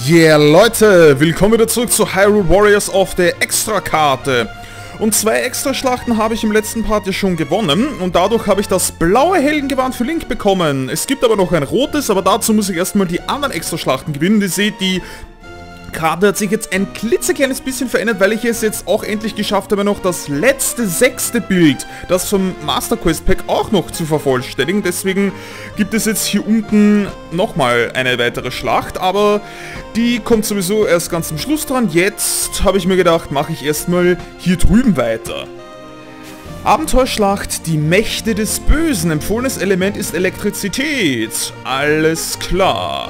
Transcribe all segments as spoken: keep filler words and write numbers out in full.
Yeah, Leute, willkommen wieder zurück zu Hyrule Warriors auf der Extrakarte. Und zwei Extraschlachten habe ich im letzten Part ja schon gewonnen und dadurch habe ich das blaue Heldengewand für Link bekommen. Es gibt aber noch ein rotes, aber dazu muss ich erstmal die anderen Extraschlachten gewinnen. Ihr seht, die Karte hat sich jetzt ein klitzekleines bisschen verändert, weil ich es jetzt auch endlich geschafft habe, noch das letzte, sechste Bild, das vom Master Quest Pack auch noch zu vervollständigen. Deswegen gibt es jetzt hier unten nochmal eine weitere Schlacht, aber die kommt sowieso erst ganz zum Schluss dran. Jetzt habe ich mir gedacht, mache ich erstmal hier drüben weiter. Abenteuerschlacht, die Mächte des Bösen. Empfohlenes Element ist Elektrizität. Alles klar.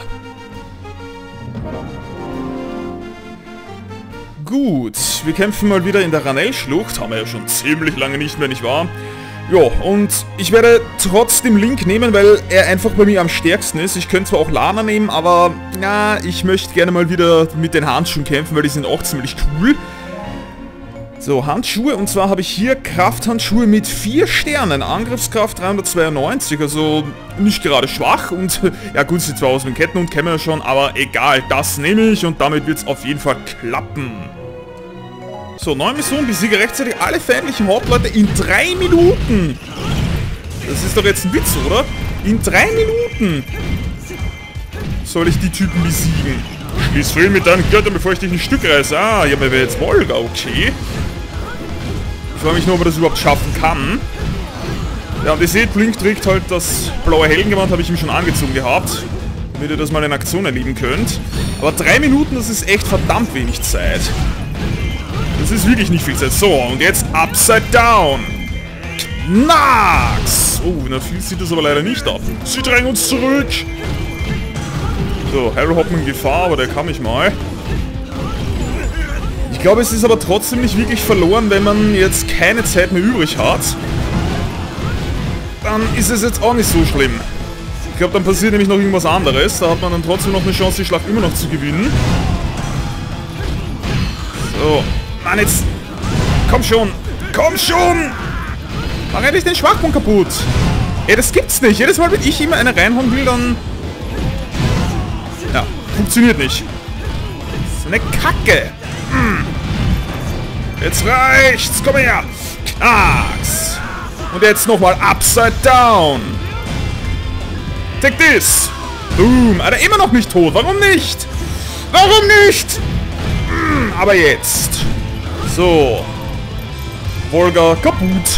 Gut, wir kämpfen mal wieder in der Ranell-Schlucht. Haben wir ja schon ziemlich lange nicht mehr, nicht wahr? Ja, und ich werde trotzdem Link nehmen, weil er einfach bei mir am stärksten ist. Ich könnte zwar auch Lana nehmen, aber na, ich möchte gerne mal wieder mit den Handschuhen kämpfen, weil die sind auch ziemlich cool. So, Handschuhe, und zwar habe ich hier Krafthandschuhe mit vier Sternen, Angriffskraft dreihundertzweiundneunzig, also nicht gerade schwach und ja gut, sieht zwar aus wie ein Kettenhund, kennen wir ja schon, aber egal, das nehme ich und damit wird es auf jeden Fall klappen. So, neue Mission, besiege rechtzeitig alle feindlichen Hauptleute in drei Minuten. Das ist doch jetzt ein Witz, oder? In drei Minuten soll ich die Typen besiegen. Schließ Frieden mit deinen Göttern, bevor ich dich ein Stück reiße. Ah, ja, wer wäre jetzt Volga, okay. Ich frage mich nur, ob er das überhaupt schaffen kann. Ja, und ihr seht, Blink trägt halt das blaue Heldengewand, habe ich ihm schon angezogen gehabt. Damit ihr das mal in Aktion erleben könnt. Aber drei Minuten, das ist echt verdammt wenig Zeit. Das ist wirklich nicht viel Zeit. So, und jetzt Upside Down. Nax! Oh, na viel sieht das aber leider nicht ab. Sie drängen uns zurück. So, Hyrule Hopman in Gefahr, aber der kann mich mal. Ich glaube, es ist aber trotzdem nicht wirklich verloren, wenn man jetzt keine Zeit mehr übrig hat. Dann ist es jetzt auch nicht so schlimm. Ich glaube, dann passiert nämlich noch irgendwas anderes. Da hat man dann trotzdem noch eine Chance, die Schlacht immer noch zu gewinnen. So. Mann, jetzt... Komm schon! Komm schon! Mach endlich den Schwachpunkt kaputt! Ey, das gibt's nicht! Jedes Mal, wenn ich immer eine reinhauen will, dann... Ja, funktioniert nicht. So eine Kacke! Hm. Jetzt reicht's! Komm her! Knacks! Und jetzt nochmal Upside Down! Take this! Boom! Alter, immer noch nicht tot! Warum nicht? Warum nicht? Hm, aber jetzt... So. Volga kaputt.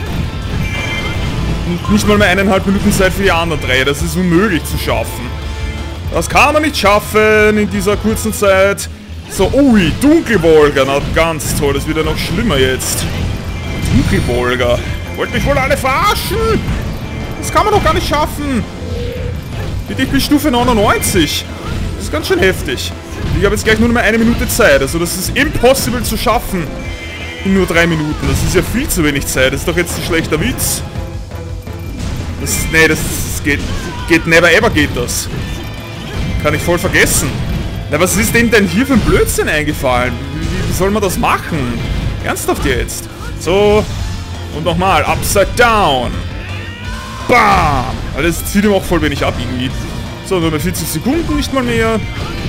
Und nicht mal mehr eineinhalb Minuten Zeit für die anderen drei. Das ist unmöglich zu schaffen. Das kann man nicht schaffen in dieser kurzen Zeit. So, ui, Dunkelvolga. Na, ganz toll. Das wird ja noch schlimmer jetzt. Dunkelvolga. Wollt mich wohl alle verarschen? Das kann man doch gar nicht schaffen. Bitte, ich bin Stufe neunundneunzig. Das ist ganz schön heftig. Ich habe jetzt gleich nur noch mal eine Minute Zeit, also das ist impossible zu schaffen in nur drei Minuten. Das ist ja viel zu wenig Zeit, das ist doch jetzt ein schlechter Witz. Das, nee, das, das geht, geht never ever geht das. Kann ich voll vergessen. Na, was ist denn denn hier für ein Blödsinn eingefallen? Wie, wie soll man das machen? Ernsthaft jetzt? So, und nochmal, Upside Down. Bam! Also das zieht ihm auch voll wenig ab irgendwie. So, nur mal vierzig Sekunden, nicht mal mehr.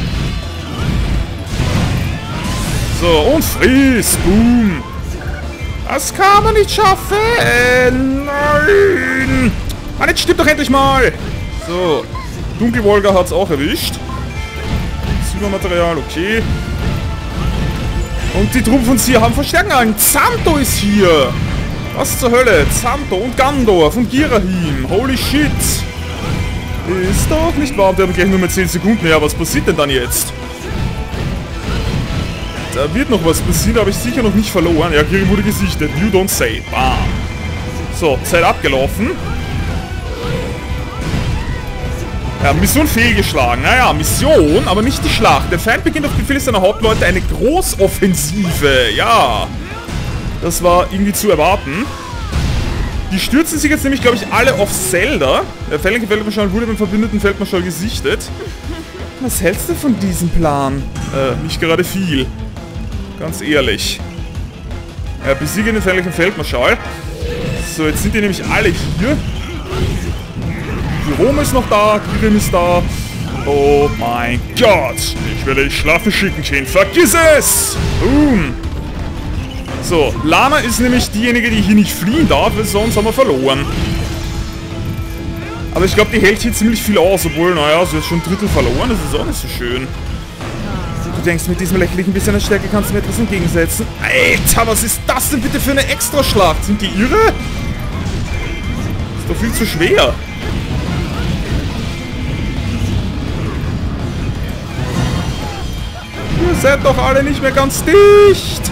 So, und Freeze! Boom! Das kann man nicht schaffen! Äh, nein! Mann, jetzt stirbt doch endlich mal! So, Dunkelvolga hat es auch erwischt. Silbermaterial, okay. Und die Truppen von Sia haben Verstärkung an. Zanto ist hier! Was zur Hölle? Zanto und Gandor von Girahim. Holy shit! Ist doch nicht wahr. Wir haben gleich nur mehr zehn Sekunden. Ja, was passiert denn dann jetzt? Da wird noch was passieren, habe ich sicher noch nicht verloren. Ja, Kiri wurde gesichtet. You don't say. Bam. So, Zeit abgelaufen. Ja, Mission fehlgeschlagen. Naja, Mission, aber nicht die Schlacht. Der Feind beginnt auf Befehl seiner Hauptleute eine Großoffensive. Ja. Das war irgendwie zu erwarten. Die stürzen sich jetzt nämlich, glaube ich, alle auf Zelda. Der feindliche Feldmarschall wurde beim verbündeten Feldmarschall gesichtet. Was hältst du von diesem Plan? Äh, nicht gerade viel. Ganz ehrlich. Ja, besiege den feindlichen Feldmarschall. So, jetzt sind die nämlich alle hier. Jerome ist noch da, Kirim ist da. Oh mein Gott. Ich werde dich schlafen schicken, Kind. Vergiss es! Boom. So, Lana ist nämlich diejenige, die hier nicht fliehen darf, weil sonst haben wir verloren. Aber ich glaube, die hält hier ziemlich viel aus, obwohl, naja, sie hat schon ein Drittel verloren. Das ist auch nicht so schön. Du denkst, mit diesem lächerlichen bisschen an Stärke kannst du mir etwas entgegensetzen? Alter, was ist das denn bitte für eine Extraschlacht? Sind die irre? Ist doch viel zu schwer. Ihr seid doch alle nicht mehr ganz dicht.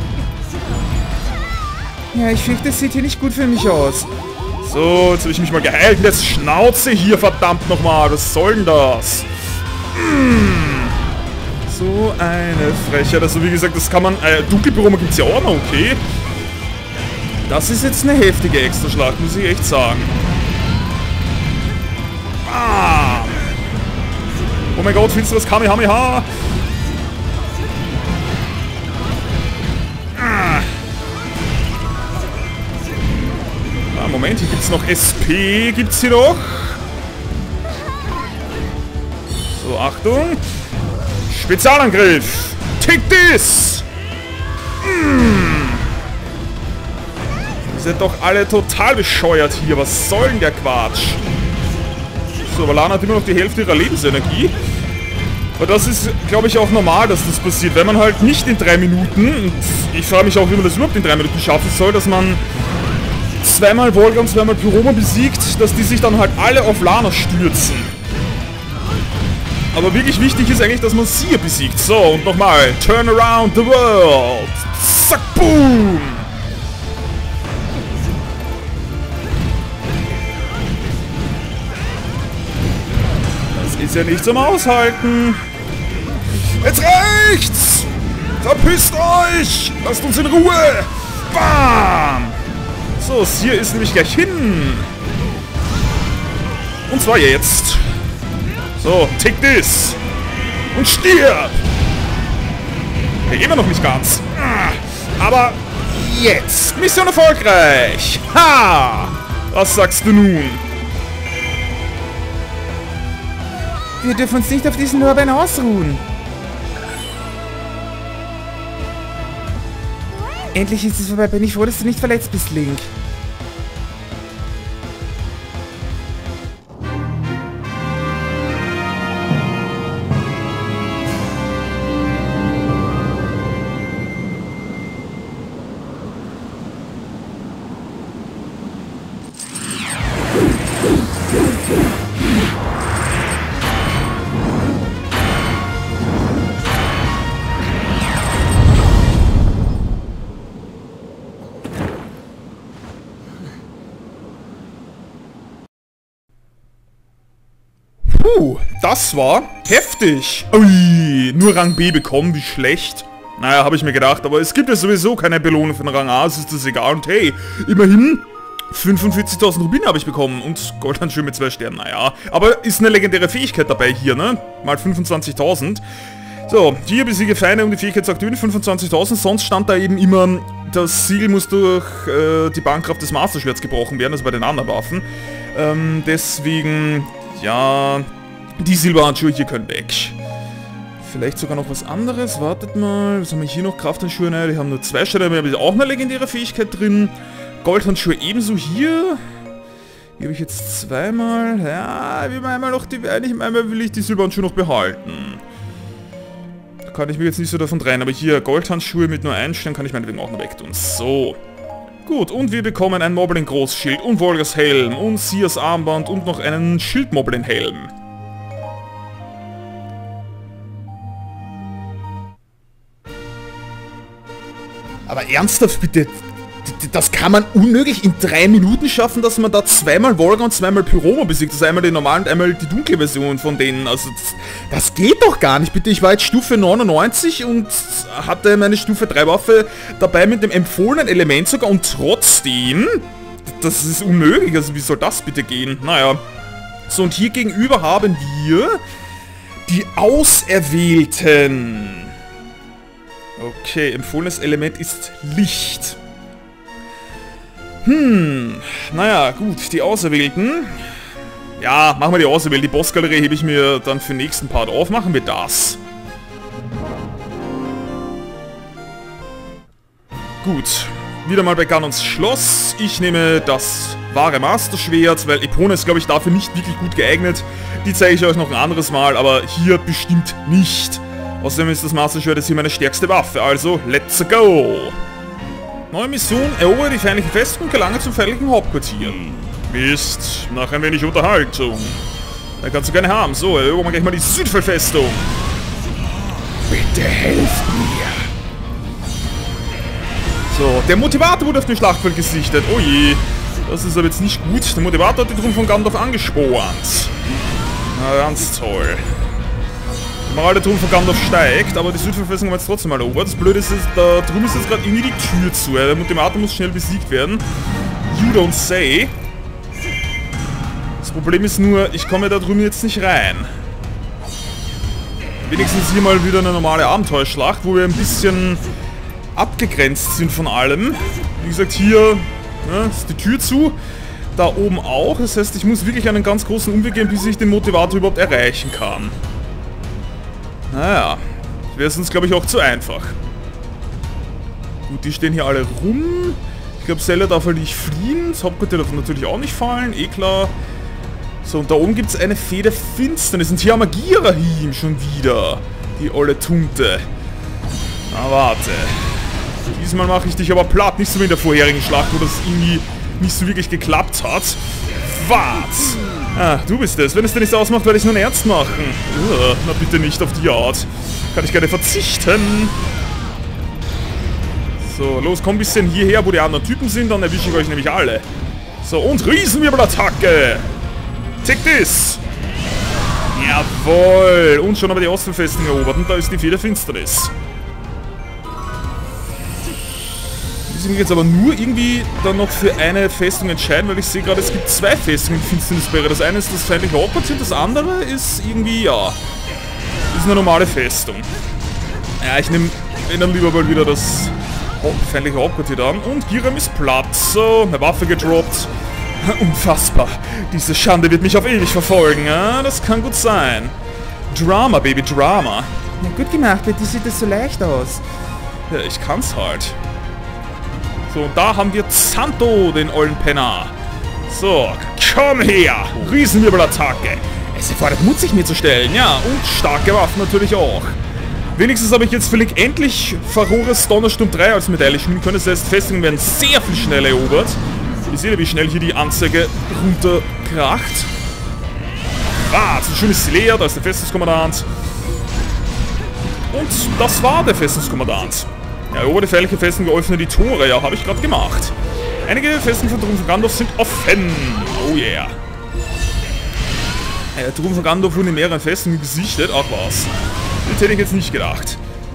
Ja, ich fürchte, das sieht hier nicht gut für mich aus. So, jetzt habe ich mich mal geheilt. Jetzt Schnauze hier, verdammt nochmal. Was soll denn das? Mm. So eine Frechheit. Also wie gesagt, das kann man... Äh, Dunkelbüroma gibt es ja auch noch, okay. Das ist jetzt eine heftige Extraschlacht, muss ich echt sagen. Ah. Oh mein Gott, finsteres Kamehameha. Moment, hier gibt es noch S P, gibt es hier noch. So, Achtung. Spezialangriff. Take this! Mm. Ihr seid doch alle total bescheuert hier. Was soll denn der Quatsch? So, aber Lana hat immer noch die Hälfte ihrer Lebensenergie. Aber das ist, glaube ich, auch normal, dass das passiert. Wenn man halt nicht in drei Minuten, und ich frage mich auch, wie man das überhaupt in drei Minuten schaffen soll, dass man zweimal Volga und zweimal Pyroma besiegt, dass die sich dann halt alle auf Lana stürzen. Aber wirklich wichtig ist eigentlich, dass man sie hier besiegt. So, und nochmal. Turn around the world. Zack, boom. Das ist ja nicht zum Aushalten. Jetzt reicht's! Verpisst euch! Lasst uns in Ruhe! Bam! So, Seer ist nämlich gleich hin. Und zwar jetzt. So, take this. Und stirb! Okay, immer noch nicht ganz. Aber jetzt. Mission erfolgreich. Ha! Was sagst du nun? Wir dürfen uns nicht auf diesen Lorbeeren ausruhen. Endlich ist es vorbei. Bin ich froh, dass du nicht verletzt bist, Link. Puh, das war heftig. Ui, nur Rang B bekommen, wie schlecht. Naja, habe ich mir gedacht, aber es gibt ja sowieso keine Belohnung für den Rang A, es ist das egal. Und hey, immerhin fünfundvierzigtausend Rubine habe ich bekommen und Goldhandschuhe mit zwei Sternen, naja. Aber ist eine legendäre Fähigkeit dabei hier, ne? Mal fünfundzwanzigtausend. So, hier besiege Feinde, um die Fähigkeit zu aktivieren, fünfundzwanzigtausend. Sonst stand da eben immer, das Siegel muss durch äh, die Bahnkraft des Masterschwerts gebrochen werden, also bei den anderen Waffen. Ähm, deswegen, ja, die Silberhandschuhe hier können weg. Vielleicht sogar noch was anderes, wartet mal, was haben wir hier noch? Krafthandschuhe, ne, die haben nur zwei Sterne, aber wir haben auch eine legendäre Fähigkeit drin. Goldhandschuhe ebenso hier. Hier habe ich jetzt zweimal, ja, wie einmal noch die, eigentlich einmal will ich die Silberhandschuhe noch behalten. Da kann ich mich jetzt nicht so davon trennen, aber hier Goldhandschuhe mit nur einem Stern kann ich meinetwegen auch noch wegtun. So. Gut, und wir bekommen ein Moblin Großschild und Volgas Helm und Seers Armband und noch einen Schildmoblin Helm. Aber ernsthaft bitte, das kann man unmöglich in drei Minuten schaffen, dass man da zweimal Volga und zweimal Pyroma besiegt. Also einmal die normalen und einmal die dunkle Version von denen. Also das, das geht doch gar nicht, bitte. Ich war jetzt Stufe neunundneunzig und hatte meine Stufe drei Waffe dabei mit dem empfohlenen Element sogar und trotzdem, das ist unmöglich. Also wie soll das bitte gehen? Naja. So, und hier gegenüber haben wir die Auserwählten. Okay, empfohlenes Element ist Licht. Hm, naja, gut, die Auserwählten. Ja, machen wir die Auserwählte. Die Bossgalerie hebe ich mir dann für den nächsten Part auf. Machen wir das. Gut. Wieder mal bei Ganons Schloss. Ich nehme das wahre Masterschwert, weil Epona ist, glaube ich, dafür nicht wirklich gut geeignet. Die zeige ich euch noch ein anderes Mal, aber hier bestimmt nicht. Außerdem ist das Masterschwert jetzt hier meine stärkste Waffe. Also, let's go! Neue Mission. Erobere die feindliche Festung und gelange zum feindlichen Hauptquartier. Mist, nach ein wenig Unterhaltung. Dann kannst du gerne haben. So, erobern wir gleich mal die Südfellfestung. Bitte helft mir. So, der Motivator wurde auf dem Schlachtfeld gesichtet. Oh je, das ist aber jetzt nicht gut. Der Motivator hat die Truppen von Gandalf angespornt. Na, ganz toll. Die Moral der Truppen von Gandalf steigt, aber die Südfellfestung haben wir jetzt trotzdem mal erobert. Das Blöde ist, da drüben ist jetzt gerade irgendwie die Tür zu. Der Motivator muss schnell besiegt werden. You don't say. Das Problem ist nur, ich komme da drüben jetzt nicht rein. Wenigstens hier mal wieder eine normale Abenteuerschlacht, wo wir ein bisschen abgegrenzt sind von allem. Wie gesagt, hier ne, ist die Tür zu. Da oben auch. Das heißt, ich muss wirklich einen ganz großen Umweg gehen, bis ich den Motivator überhaupt erreichen kann. Naja, das wäre sonst, glaube ich, auch zu einfach. Gut, die stehen hier alle rum. Ich glaube, Zelda darf halt nicht fliehen. Das Hauptquartier darf natürlich auch nicht fallen. Eh klar. So, und da oben gibt es eine Fee der Finsternis. Und hier haben wir Girahim schon wieder. Die olle Tunte. Na, warte. Diesmal mache ich dich aber platt. Nicht so wie in der vorherigen Schlacht, wo das irgendwie nicht so wirklich geklappt hat. Was? Ah, du bist es. Wenn es dir nicht ausmacht, werde ich nun ernst machen. Uh, na bitte nicht auf die Art. Kann ich gerne verzichten. So, los, komm ein bisschen hierher, wo die anderen Typen sind. Dann erwische ich euch nämlich alle. So, und Riesenwirbelattacke. Take this! Jawohl! Und schon haben wir die Ostfellfestung erobert und da ist die Fee der Finsternis. Ich muss mich jetzt aber nur irgendwie dann noch für eine Festung entscheiden, weil ich sehe gerade, es gibt zwei Festungen in Finsternisberge. Das eine ist das feindliche Hauptquartier, das andere ist irgendwie, ja, ist eine normale Festung. Ja, ich nehme dann lieber mal wieder das feindliche Hauptquartier da an. Und Girahim ist platt. So, eine Waffe gedroppt. Unfassbar. Diese Schande wird mich auf ewig verfolgen. Ja, das kann gut sein. Drama, Baby, Drama. Na gut gemacht, bei dir sieht das so leicht aus. Ja, ich kann's halt. So, und da haben wir Zanto, den ollen Penner. So, komm her. Riesenwirbelattacke. Es erfordert Mut, sich mir zu stellen. Ja, und starke Waffen natürlich auch. Wenigstens habe ich jetzt völlig endlich Farores Donnersturm drei als Medaille schmieden können. Das heißt, Festungen werden sehr viel schneller erobert. Ihr seht ja, wie schnell hier die Anzeige runterkracht. Ah, so schön ist sie leer, da ist der Festungskommandant. Und das war der Festungskommandant. Ja, erobert die feindliche Festung, geöffnet die Tore. Ja, habe ich gerade gemacht. Einige Festungen von Truppen von Gandalf sind offen. Oh yeah. Ja, Truppen von Gandalf wurden in mehreren Festungen gesichtet. Ach was. Das hätte ich jetzt nicht gedacht.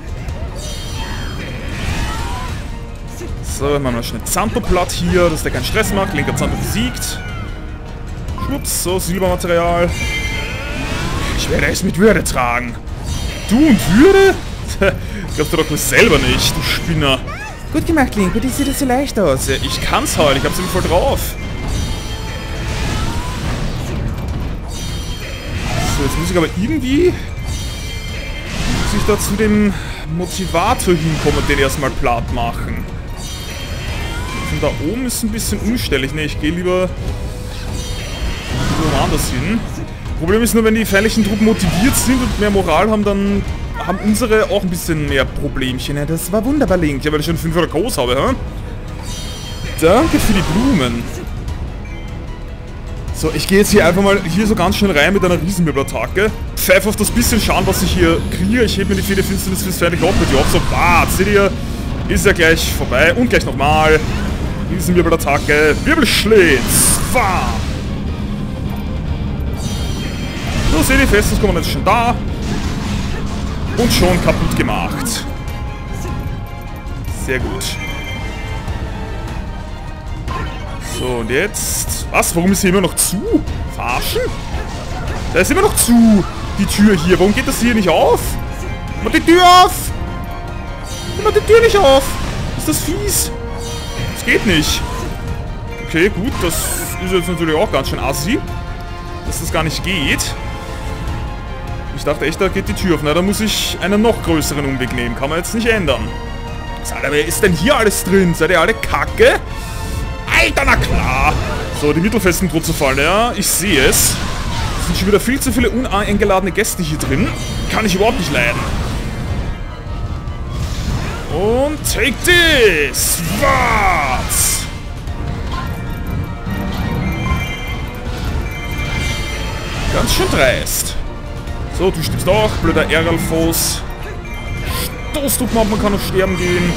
So, machen wir mal schnell Zanto platt hier, dass der keinen Stress macht. Linker Zanto besiegt. Schwupps, so, Silbermaterial. Ich werde es mit Würde tragen. Du und Würde? Glaubst du doch wohl selber nicht, du Spinner. Gut gemacht, Link, bei dir sieht das so leicht aus. Ja, ich kann's halt, ich hab's irgendwie voll drauf. So, jetzt muss ich aber irgendwie... muss ich da zu dem Motivator hinkommen und den erstmal platt machen. Von da oben ist ein bisschen umständlich. Ne, ich gehe lieber woanders hin. Problem ist nur, wenn die feindlichen Truppen motiviert sind und mehr Moral haben, dann haben unsere auch ein bisschen mehr Problemchen. Ja, das war wunderbar, Link. Ja, weil ich schon fünf oder groß habe, hä? Danke für die Blumen. So, ich gehe jetzt hier einfach mal hier so ganz schnell rein mit einer Riesenwirbelattacke. Pfeif auf das bisschen Schaden, was ich hier kriege. Ich hebe mir die Fee der Finsternis fürs feindliche Hauptquartier auf. So, bad, seht ihr? Ist ja gleich vorbei. Und gleich nochmal. Riesenwirbelattacke. Wirbelschlitz. Bam. So, seht ihr, Festungskommandant ist schon da. Und schon kaputt gemacht. Sehr gut. So, und jetzt... Was? Warum ist sie immer noch zu? Verarschen? Da ist immer noch zu, die Tür hier. Warum geht das hier nicht auf? Mach die Tür auf! Mach die Tür nicht auf! Ist das fies? Das geht nicht. Okay, gut. Das ist jetzt natürlich auch ganz schön assi. Das dass das gar nicht geht. Ich dachte echt, da geht die Tür auf. Na, da muss ich einen noch größeren Umweg nehmen. Kann man jetzt nicht ändern. Alter, wer ist denn hier alles drin? Seid ihr alle kacke? Alter, na klar! So, die Mittelfesten droht zu fallen, ja. Ich sehe es. Es sind schon wieder viel zu viele uneingeladene Gäste hier drin. Kann ich überhaupt nicht leiden. Und take this! Was? Ganz schön dreist. So, du stirbst auch, blöder Eralfos. Stoßdruckmob, man kann noch sterben gehen.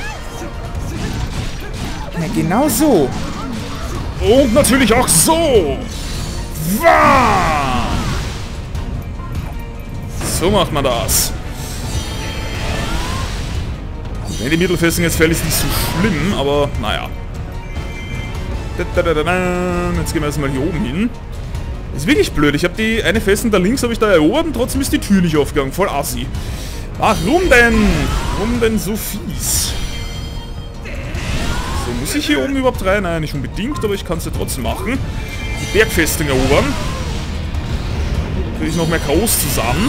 Ja, genau so. Und natürlich auch so. Wah! So macht man das. Wenn die Mittelfestung jetzt fällt, ist nicht so schlimm, aber naja. Jetzt gehen wir erstmal hier oben hin. Das ist wirklich blöd. Ich habe die eine Festung da links habe ich da erobert und trotzdem ist die Tür nicht aufgegangen. Voll assi. Warum denn? Warum denn so fies? So, muss ich hier oben überhaupt rein? Nein, nicht unbedingt, aber ich kann es ja trotzdem machen. Die Bergfestung erobern. Kriege ich noch mehr K Os zusammen.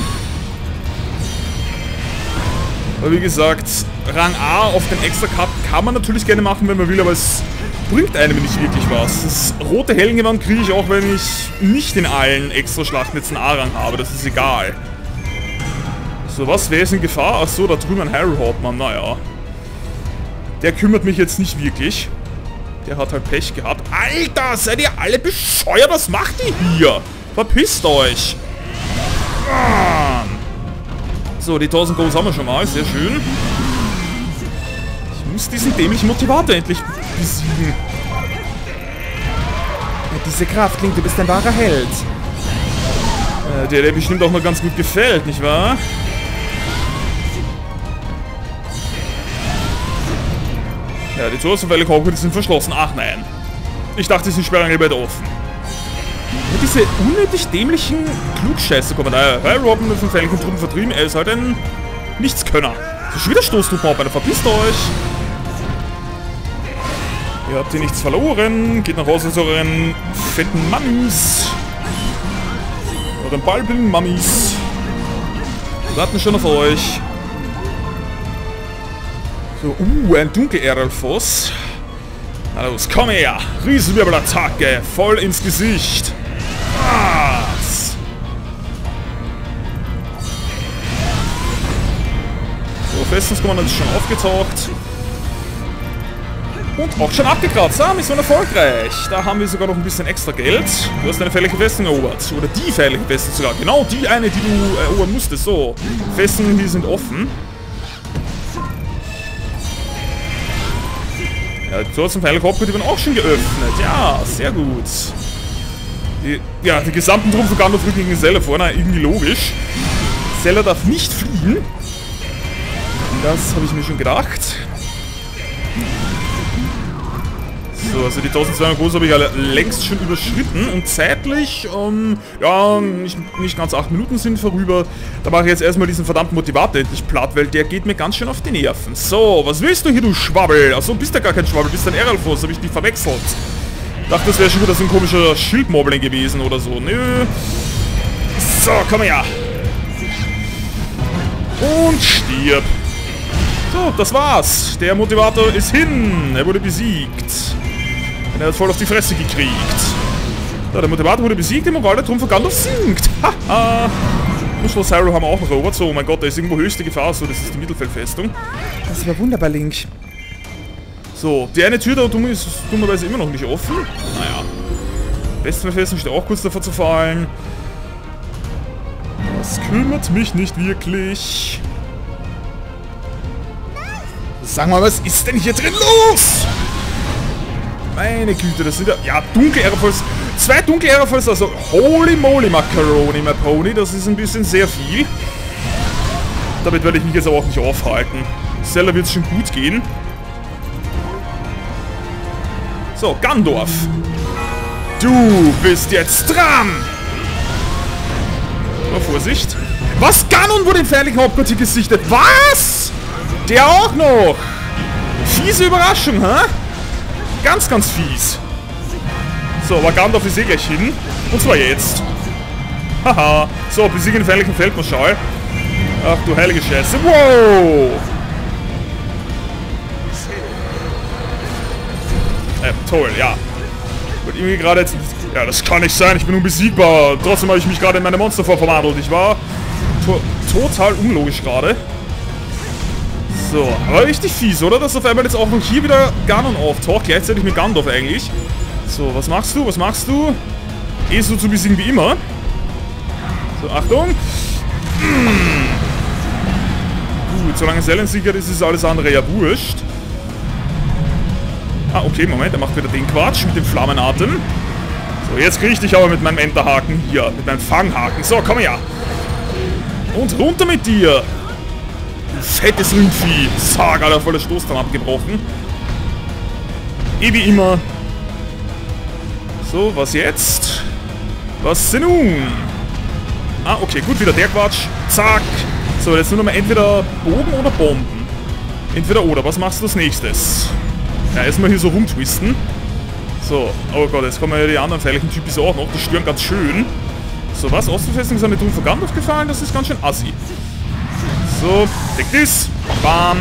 Aber wie gesagt, Rang A auf den Extra-Cut kann man natürlich gerne machen, wenn man will, aber es bringt einem nicht wirklich was. Das rote Hellengewand kriege ich auch, wenn ich nicht in allen Extra-Schlachten jetzt einen A-Rang habe, das ist egal. So, was wäre es in Gefahr? Achso, da drüben ein Harry Hauptmann, naja. Der kümmert mich jetzt nicht wirklich. Der hat halt Pech gehabt. Alter, seid ihr alle bescheuert? Was macht ihr hier? Verpisst euch! Mann. So, die tausend Goals haben wir schon mal, sehr schön. Ich muss diesen dämlichen Motivator endlich besiegen. Ja, diese Kraft klingt, du bist ein wahrer Held. Äh, der, der bestimmt auch mal ganz gut gefällt, nicht wahr? Ja, die Tore zum Helikopter sind verschlossen. Ach nein. Ich dachte, die sind sperrangelweit offen. Ja, diese unnötig dämlichen Klugscheiße kommen da. Hey, Robin ist von Felgenkruppen vertrieben. Er ist halt ein Nichtskönner. So, schon wieder Stoßtruppen, verpisst euch. Ihr habt hier nichts verloren. Geht nach Hause zu euren fetten Mammis. Euren Balbeln-Mammis. Wir warten schon auf euch. So, uh, ein Dunkel-Eralfos. Na los, komm her! Riesenwirbelattacke! Voll ins Gesicht! Was? So, Festungskommando ist schon aufgetaucht. Und auch schon abgekratzt. Ah, Mission erfolgreich. Da haben wir sogar noch ein bisschen extra Geld. Du hast eine feierliche Festung erobert. Oder die feierliche Festung sogar. Genau die eine, die du erobern musstest. So, Festungen, die sind offen. Ja, die Tore zum Helikopter, die werden auch schon geöffnet. Ja, sehr gut. Die, ja, die gesamten Truppen von Gandalf rücken gegen Zeller vor. Na, irgendwie logisch. Zeller darf nicht fliehen. Das habe ich mir schon gedacht. So, also die tausendzweihundert Groß habe ich alle längst schon überschritten und zeitlich, ähm, ja, nicht, nicht ganz acht Minuten sind vorüber. Da mache ich jetzt erstmal diesen verdammten Motivator endlich platt, weil der geht mir ganz schön auf die Nerven. So, was willst du hier, du Schwabbel? Achso, bist ja gar kein Schwabbel, bist ein Eralfos, habe ich dich verwechselt. Dachte, das wäre schon wieder so ein komischer Schildmobbling gewesen oder so. Nö. So, komm her. Und stirb. So, das war's. Der Motivator ist hin. Er wurde besiegt. Und er hat voll auf die Fresse gekriegt. So, der Motivator wurde besiegt, der Moral der Trumpf von Gandalf sinkt. Haha. Und Schloss Hyrule haben wir auch noch erobert. So, oh mein Gott, da ist irgendwo höchste Gefahr. So, das ist die Mittelfeldfestung. Das war wunderbar, Link. So, die eine Tür da dumm ist dummerweise immer noch nicht offen. Naja. Westfeldfestung steht auch kurz davor zu fallen. Das kümmert mich nicht wirklich. Sag mal, was ist denn hier drin los? Meine Güte, das sind ja... Ja, Dunkel-Eralfos. Zwei Dunkel-Eralfos, also holy moly Macaroni, my Pony. Das ist ein bisschen sehr viel. Damit werde ich mich jetzt aber auch nicht aufhalten. Zeller wird es schon gut gehen. So, Gandorf. Du bist jetzt dran! Mal Vorsicht. Was? Ganon wurde im feierlichen Hauptquartier gesichtet. Was? Der auch noch. Fiese Überraschung, hä? Ganz, ganz fies. So, aber Gandalf ist eh gleich hin. Und zwar jetzt. Haha. So, besiegen den feindlichen Feldmarschall. Ach du heilige Scheiße. Wow! Äh, toll, ja. Und irgendwie gerade jetzt... Ja, das kann nicht sein. Ich bin unbesiegbar. Trotzdem habe ich mich gerade in meine Monsterform verwandelt. Ich war to total unlogisch gerade. So, aber richtig fies, oder? Dass auf einmal jetzt auch noch hier wieder Ganon auftaucht. Gleichzeitig mit Gandalf eigentlich. So, was machst du? Was machst du? Eh so zu besiegen wie immer. So, Achtung. Mm. Gut, solange Selen sichert ist, ist alles andere ja wurscht. Ah, okay, Moment, er macht wieder den Quatsch mit dem Flammenatem. So, jetzt kriege ich dich aber mit meinem Enterhaken hier, mit meinem Fanghaken. So, komm her. Und runter mit dir. Du fettes Rindvieh. Sag, Alter, voll der Stoß dann abgebrochen. Eh wie immer. So, was jetzt? Was denn nun? Ah, okay, gut, wieder der Quatsch. Zack. So, jetzt nur noch mal entweder Bogen oder Bomben. Entweder oder. Was machst du als nächstes? Ja, erstmal hier so rumtwisten. So, oh Gott, jetzt kommen ja die anderen feindlichen Typen auch noch. Die stören ganz schön. So, was? Ostenfestung ist eine Truhe von Gandalf gefallen? Das ist ganz schön assi. So, take this. Bam.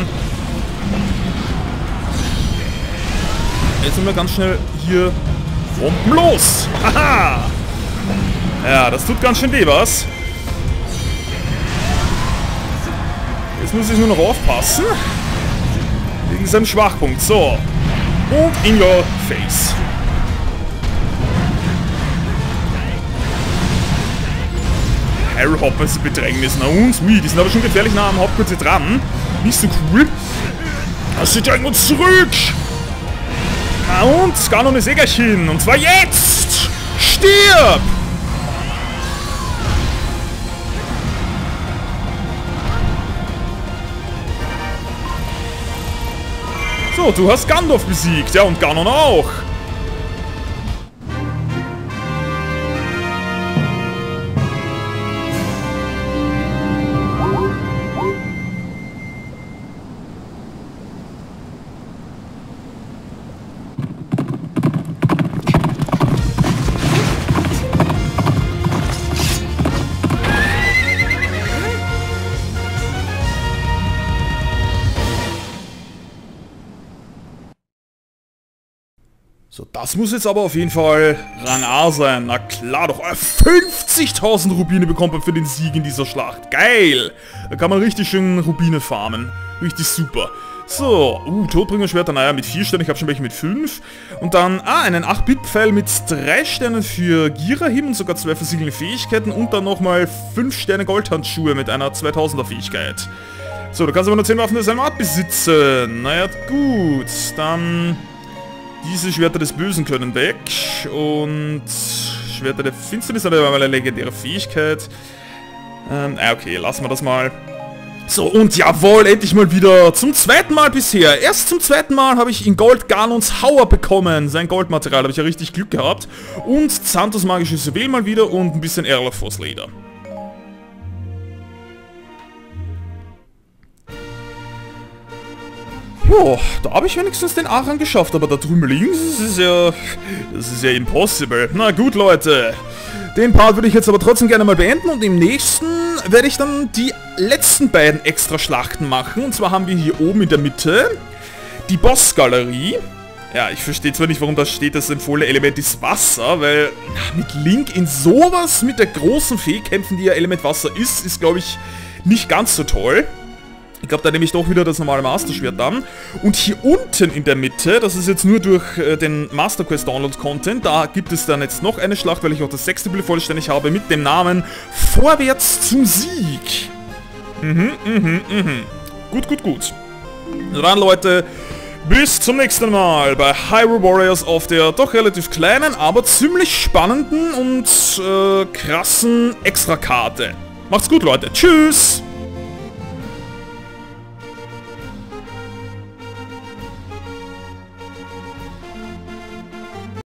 Jetzt sind wir ganz schnell hier Bomben los. Haha. Ja, das tut ganz schön weh, was? Jetzt muss ich nur noch aufpassen. Wegen seinem Schwachpunkt. So. Und in your face. Harry Hopper ist ein Bedrängnis. Na und? Ui, die sind aber schon gefährlich nah am Hauptkurse dran. Nicht so cool. Das sie drängen uns zurück. Na und? Ganon ist Egerchen. Und zwar jetzt. Stirb! So, du hast Gandalf besiegt. Ja, und Ganon auch. So, das muss jetzt aber auf jeden Fall Rang A sein. Na klar doch. fünfzigtausend Rubine bekommt man für den Sieg in dieser Schlacht. Geil! Da kann man richtig schön Rubine farmen. Richtig super. So, uh, Todbringerschwerter, naja, mit vier Sternen. Ich habe schon welche mit fünf. Und dann, ah, einen acht Bit Pfeil mit drei Sternen für Girahim und sogar zwei versiegelte Fähigkeiten. Und dann nochmal fünf Sterne Goldhandschuhe mit einer zweitausender Fähigkeit. So, du kannst aber nur zehn Waffen derselben Art besitzen. Naja, gut. Dann... Diese Schwerter des Bösen können weg. Und Schwerter der Finsternis hat aber eine legendäre Fähigkeit. Ähm, ah, okay, lassen wir das mal. So, und jawohl, endlich mal wieder zum zweiten Mal bisher. Erst zum zweiten Mal habe ich in Gold Ganons Hauer bekommen. Sein Goldmaterial, habe ich ja richtig Glück gehabt. Und Xanthos magisches Juwel mal wieder und ein bisschen Erlafos Leder. Jo, da habe ich wenigstens den A-Rang geschafft, aber da drüben links, das ist ja... Das ist ja impossible. Na gut, Leute. Den Part würde ich jetzt aber trotzdem gerne mal beenden und im nächsten werde ich dann die letzten beiden Extra-Schlachten machen. Und zwar haben wir hier oben in der Mitte die Bossgalerie. Ja, ich verstehe zwar nicht, warum da steht, das empfohlene Element ist Wasser, weil mit Link in sowas mit der großen Fee kämpfen, die ja Element Wasser ist, ist glaube ich nicht ganz so toll. Ich glaube, da nehme ich doch wieder das normale Master Schwert an. Und hier unten in der Mitte, das ist jetzt nur durch äh, den Master Quest Download Content, da gibt es dann jetzt noch eine Schlacht, weil ich auch das sechste Bild vollständig habe, mit dem Namen Vorwärts zum Sieg. Mhm, mhm, mhm. Gut, gut, gut. Dann, Leute, bis zum nächsten Mal bei Hyrule Warriors auf der doch relativ kleinen, aber ziemlich spannenden und äh, krassen Extrakarte. Macht's gut, Leute. Tschüss!